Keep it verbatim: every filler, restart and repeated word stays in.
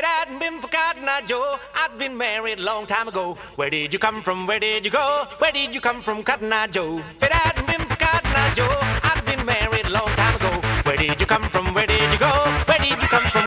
it hadn't been for Cotton Eye Joe, I'd been married a long time ago. Where did you come from? Where did you go? Where did you come from, Cotton Eye Joe? If it hadn't been for Cotton Eye Joe, I'd been married a long time ago. Where did you come from?